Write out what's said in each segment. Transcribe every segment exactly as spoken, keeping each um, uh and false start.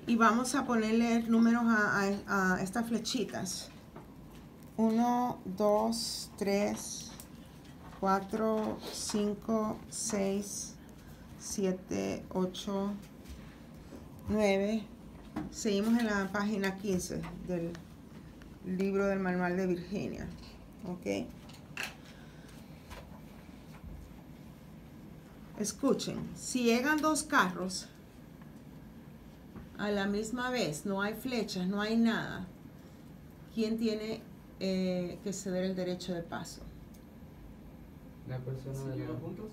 Y vamos a ponerle números a, a, a estas flechitas. uno, dos, tres, cuatro, cinco, seis, siete, ocho, nueve. Seguimos en la página quince del libro del manual de Virginia. ¿Ok? Escuchen, si llegan dos carros a la misma vez, no hay flechas, no hay nada, ¿quién tiene eh, que ceder el derecho de paso? La persona ¿Se de llevan la... juntos?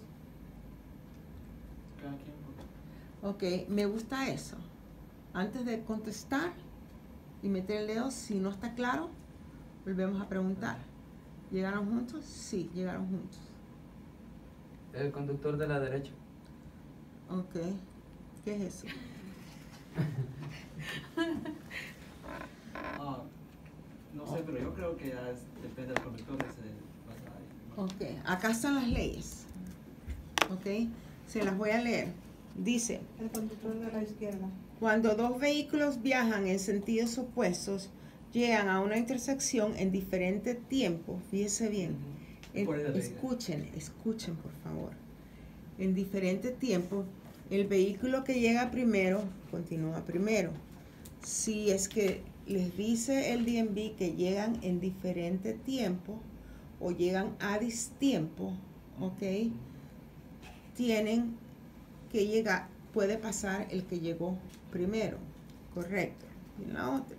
Cada quien. Ok, me gusta eso. Antes de contestar y meter el dedo, si no está claro, volvemos a preguntar. ¿Llegaron juntos? Sí, llegaron juntos. El conductor de la derecha. Ok, ¿qué es eso? Ah, no sé, pero yo creo que ya es- depende del conductor que se pasa ahí. Ok, acá están las leyes. Ok, se las voy a leer. Dice, El conductor de la izquierda. cuando dos vehículos viajan en sentidos opuestos, llegan a una intersección en diferente tiempo, fíjese bien. En- ¿Cuál es la ley? escuchen, escuchen por favor. En diferente tiempo, el vehículo que llega primero, continúa primero. Si es que les dice el D M V que llegan en diferente tiempo o llegan a distiempo, ok, tienen que llegar, puede pasar el que llegó primero, correcto. Y la otra.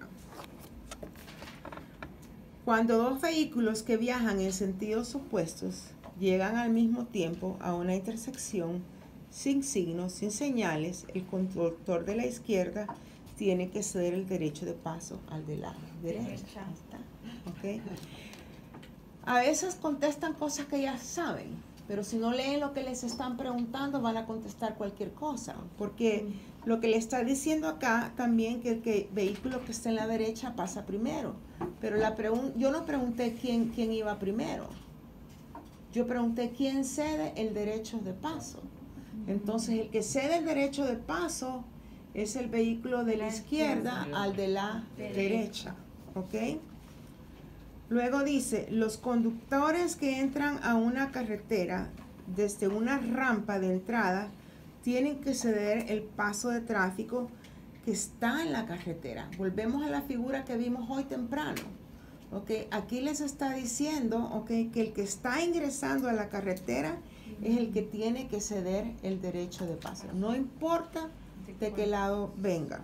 Cuando dos vehículos que viajan en sentidos opuestos llegan al mismo tiempo a una intersección sin signos, sin señales, el conductor de la izquierda tiene que ceder el derecho de paso al de la derecha. Derecha. Ahí está, ¿ok? A veces contestan cosas que ya saben, pero si no leen lo que les están preguntando van a contestar cualquier cosa, porque lo que le está diciendo acá también que el que, vehículo que está en la derecha pasa primero, pero la pregun- yo no pregunté quién, quién iba primero, yo pregunté quién cede el derecho de paso. Entonces el que cede el derecho de paso es el vehículo de la izquierda al de la derecha, ¿ok? Luego dice, los conductores que entran a una carretera desde una rampa de entrada tienen que ceder el paso de tráfico que está en la carretera. Volvemos a la figura que vimos hoy temprano. Okay, aquí les está diciendo, okay, que el que está ingresando a la carretera es el que tiene que ceder el derecho de paso. No importa de qué lado venga.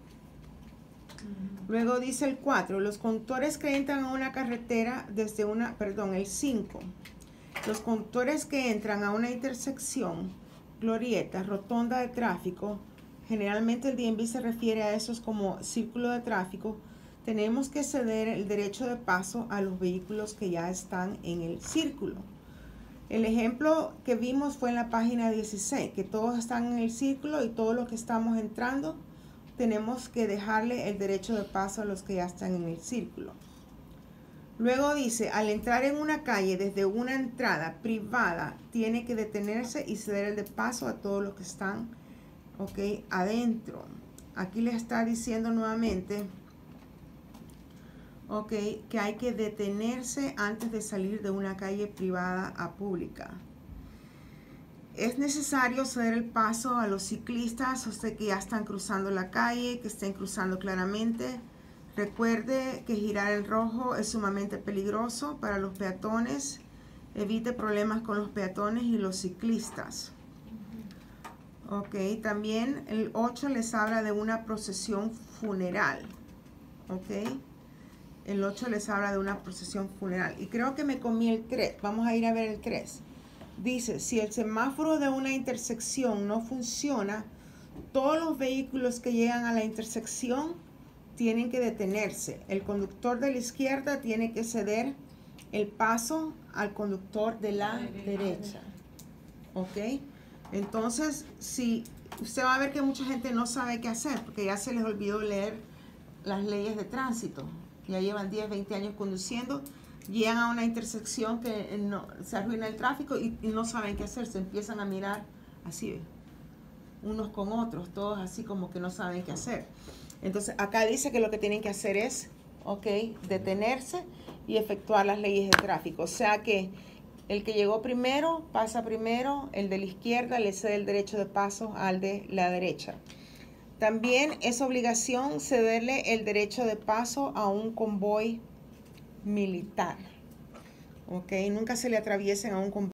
Luego dice el cuatro, los conductores que entran a una carretera desde una, perdón, el cinco. Los conductores que entran a una intersección, glorieta, rotonda de tráfico, generalmente el D M V se refiere a esos como círculo de tráfico, tenemos que ceder el derecho de paso a los vehículos que ya están en el círculo. El ejemplo que vimos fue en la página dieciséis, que todos están en el círculo y todos los que estamos entrando tenemos que dejarle el derecho de paso a los que ya están en el círculo. Luego dice, al entrar en una calle desde una entrada privada, tiene que detenerse y ceder el de paso a todos los que están, ok, adentro. Aquí le está diciendo nuevamente, ok, que hay que detenerse antes de salir de una calle privada a pública. Es necesario ceder el paso a los ciclistas, o sea, que ya están cruzando la calle, que estén cruzando claramente. Recuerde que girar el rojo es sumamente peligroso para los peatones. Evite problemas con los peatones y los ciclistas. Ok, también el ocho les habla de una procesión funeral. Ok, el ocho les habla de una procesión funeral. Y creo que me comí el tres. Vamos a ir a ver el tres. Dice, si el semáforo de una intersección no funciona, todos los vehículos que llegan a la intersección tienen que detenerse. El conductor de la izquierda tiene que ceder el paso al conductor de la derecha. ¿Ok? Entonces, si usted va a ver que mucha gente no sabe qué hacer, porque ya se les olvidó leer las leyes de tránsito. Ya llevan diez, veinte años conduciendo, llegan a una intersección que no, se arruina el tráfico y, y no saben qué hacer, se empiezan a mirar así, unos con otros, todos así como que no saben qué hacer. Entonces acá dice que lo que tienen que hacer es, ok, detenerse y efectuar las leyes de tráfico. O sea que el que llegó primero pasa primero, el de la izquierda le cede el derecho de paso al de la derecha. También es obligación cederle el derecho de paso a un convoy militar. Ok, nunca se le atraviesen a un convoy